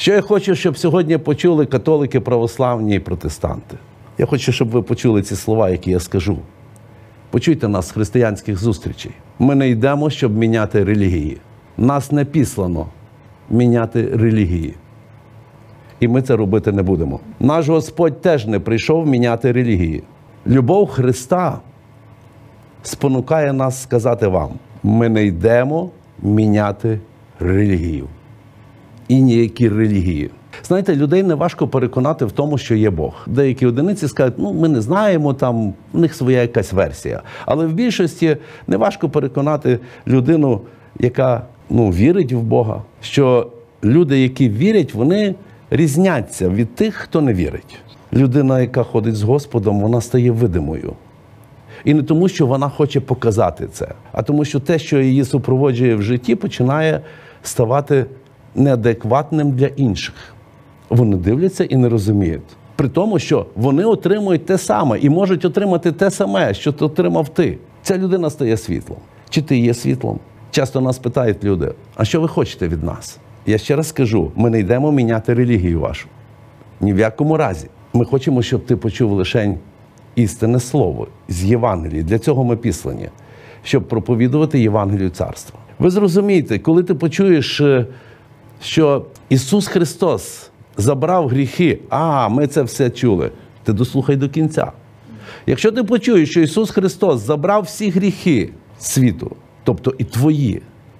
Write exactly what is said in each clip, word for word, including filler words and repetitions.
Що я хочу, щоб сьогодні почули католики, православні і протестанти? Я хочу, щоб ви почули ці слова, які я скажу. Почуйте нас з християнських зустрічей. Ми не йдемо, щоб міняти релігії. Нас не післано міняти релігії. І ми це робити не будемо. Наш Господь теж не прийшов міняти релігії. Любов Христа спонукає нас сказати вам: ми не йдемо міняти релігію. І ніякі релігії. Знаєте, людей не важко переконати в тому, що є Бог. Деякі одиниці скажуть: ну, ми не знаємо, там, в них своя якась версія. Але в більшості не важко переконати людину, яка, ну, вірить в Бога, що люди, які вірять, вони різняться від тих, хто не вірить. Людина, яка ходить з Господом, вона стає видимою. І не тому, що вона хоче показати це, а тому, що те, що її супроводжує в житті, починає ставати неадекватним для інших. Вони дивляться і не розуміють. При тому, що вони отримують те саме і можуть отримати те саме, що ти отримав ти. Ця людина стає світлом. Чи ти є світлом? Часто нас питають люди: а що ви хочете від нас? Я ще раз скажу, ми не йдемо міняти релігію вашу. Ні в якому разі. Ми хочемо, щоб ти почув лише істинне слово з Євангелії. Для цього ми післані, щоб проповідувати Євангелію Царства. Ви зрозумієте, коли ти почуєш, що Ісус Христос забрав гріхи, а, ми це все чули, ти дослухай до кінця. Якщо ти почуєш, що Ісус Христос забрав всі гріхи світу, тобто і твої,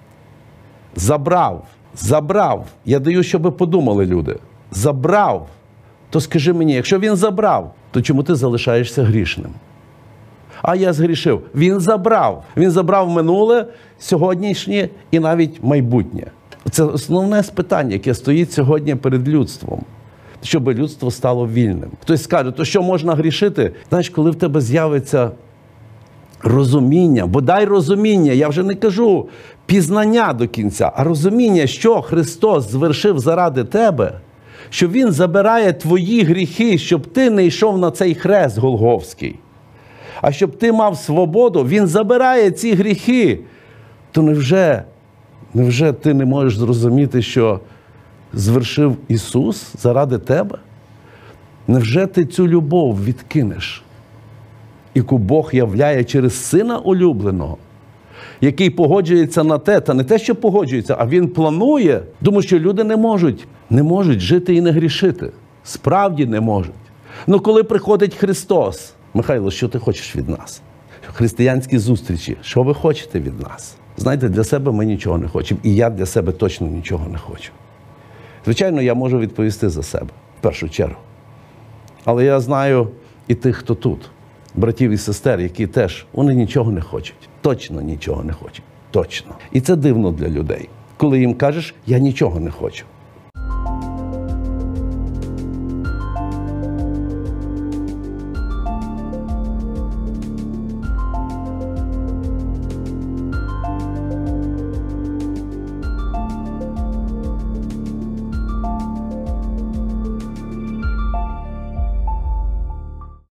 забрав, забрав, я даю, щоб ви подумали, люди, забрав, то скажи мені, якщо Він забрав, то чому ти залишаєшся грішним? А я згрішив. Він забрав. Він забрав минуле, сьогоднішнє і навіть майбутнє. Це основне питання, яке стоїть сьогодні перед людством, щоб людство стало вільним. Хтось скаже: то що можна грішити? Знаєш, коли в тебе з'явиться розуміння, бодай розуміння, я вже не кажу пізнання до кінця, а розуміння, що Христос звершив заради тебе, що Він забирає твої гріхи, щоб ти не йшов на цей хрест Голгофський, а щоб ти мав свободу, Він забирає ці гріхи, то невже, невже ти не можеш зрозуміти, що звершив Ісус заради тебе? Невже ти цю любов відкинеш, яку Бог являє через Сина улюбленого, який погоджується на те, та не те, що погоджується, а Він планує, тому що люди не можуть, не можуть жити і не грішити. Справді не можуть. Ну коли приходить Христос: Михайло, що ти хочеш від нас? Християнські зустрічі, що ви хочете від нас? Знаєте, для себе ми нічого не хочемо, і я для себе точно нічого не хочу. Звичайно, я можу відповісти за себе, в першу чергу. Але я знаю і тих, хто тут, братів і сестер, які теж, вони нічого не хочуть. Точно нічого не хочуть. Точно. І це дивно для людей, коли їм кажеш: я нічого не хочу.